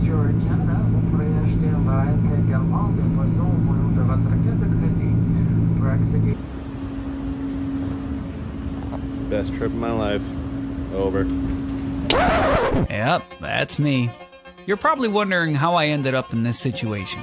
Canada, vous pourrez acheter un barème également des poissons au nom de votre carte de crédit pour accéder. Best trip of my life. Over. Yep, that's me. You're probably wondering how I ended up in this situation.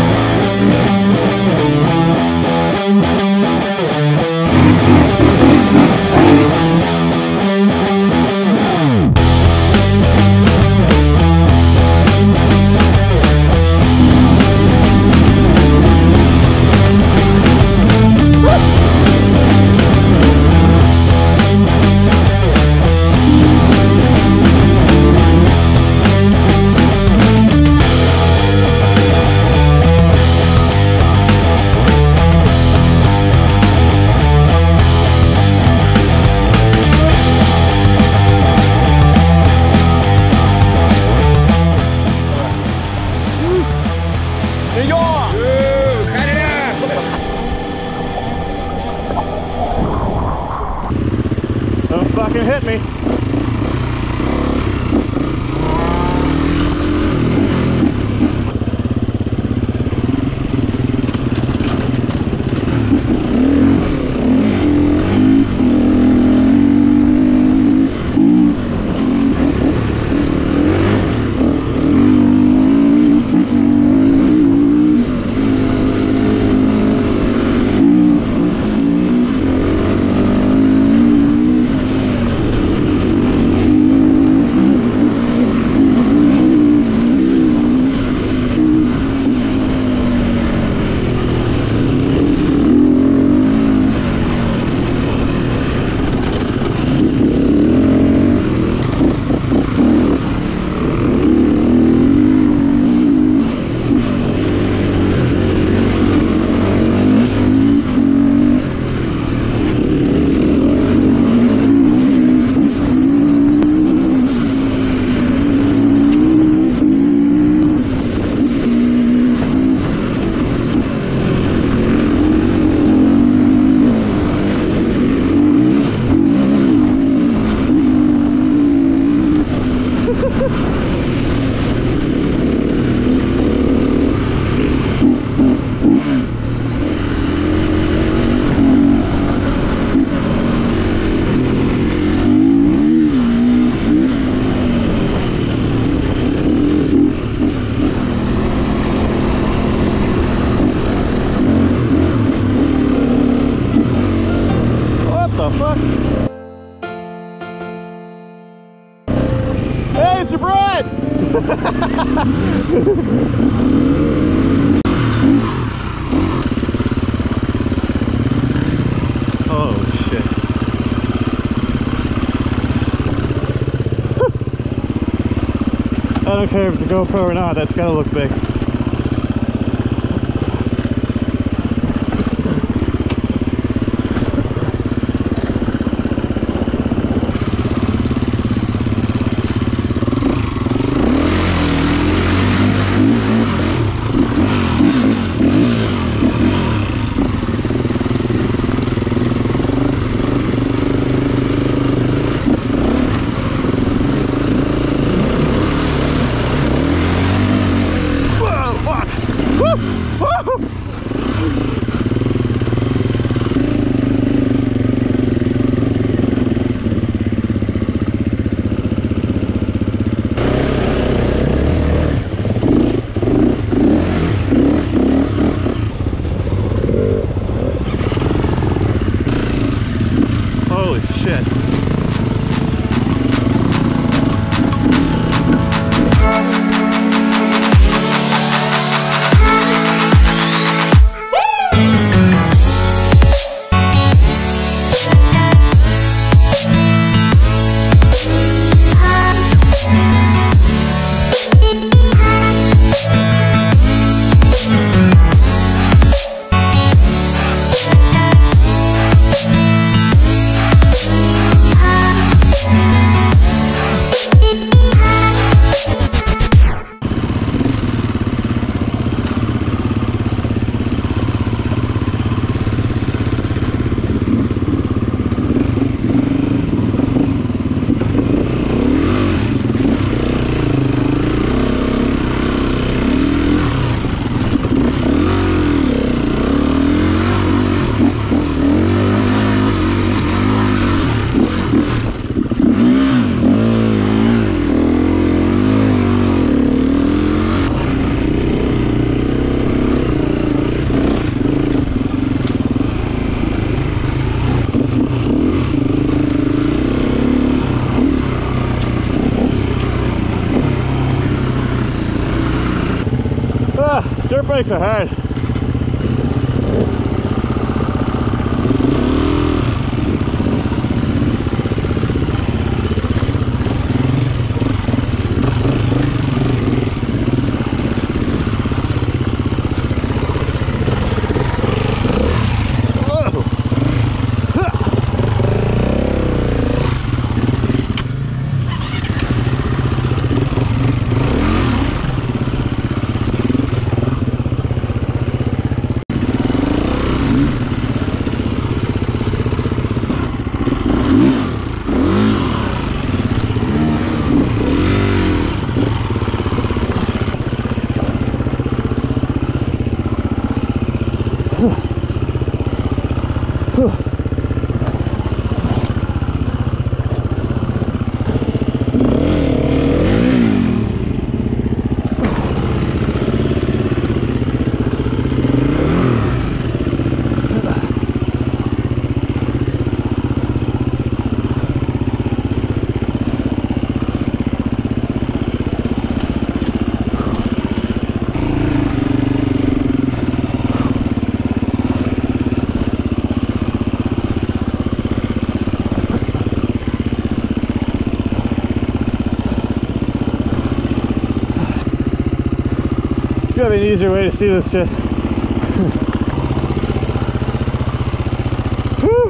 Don't fucking hit me. Hey, it's your bride! Oh shit. I don't care if it's a GoPro or not, that's gotta look big. Dirt bikes are hard. Gotta be an easier way to see this shit. Whew.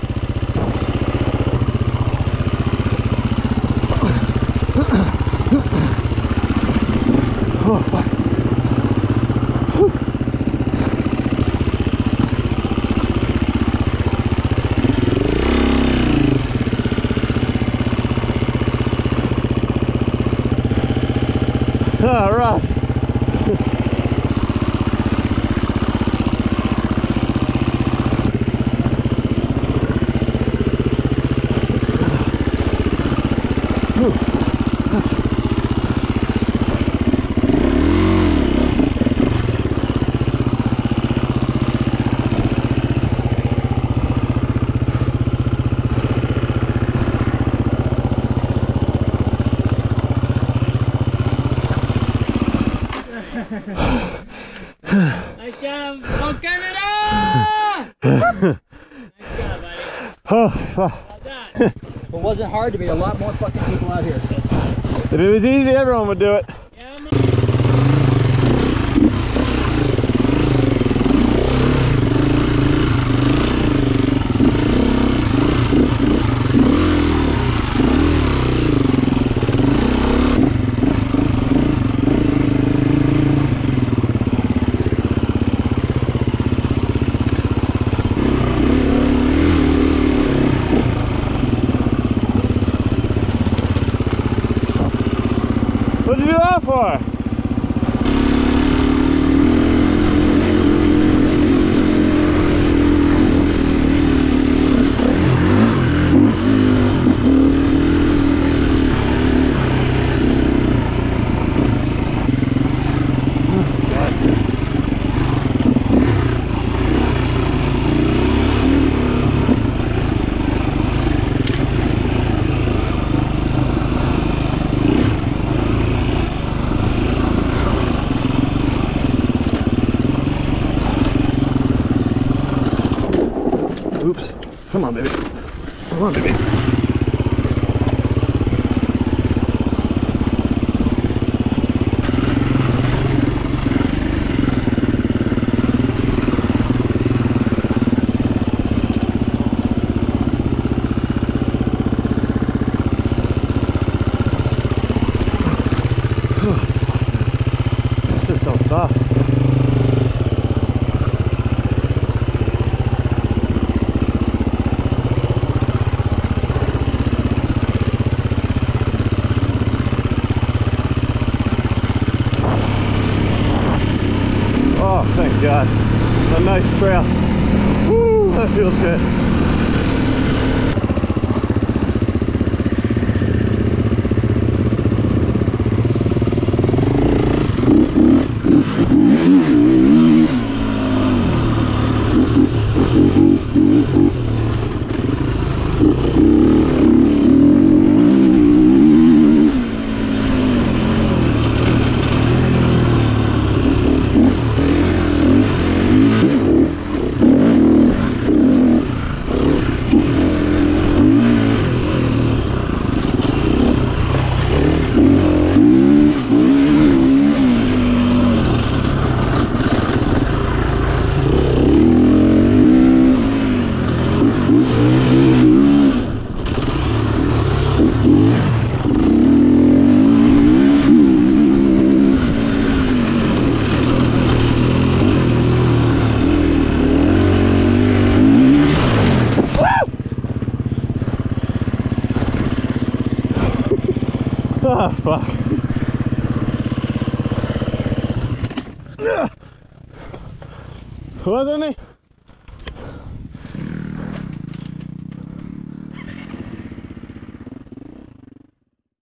Oh, fuck. Ah, rough. Nice job from Canada! Nice job, buddy. Oh, fuck. Well done. It wasn't hard to be a lot more fucking people out here. If it was easy, everyone would do it. Yeah, What'd you do that for? Oops. Come on, baby. Come on, baby. Just don't stop. Oh, thank God. A nice trail. Woo, that feels good. Ah, fuck. What, Tony?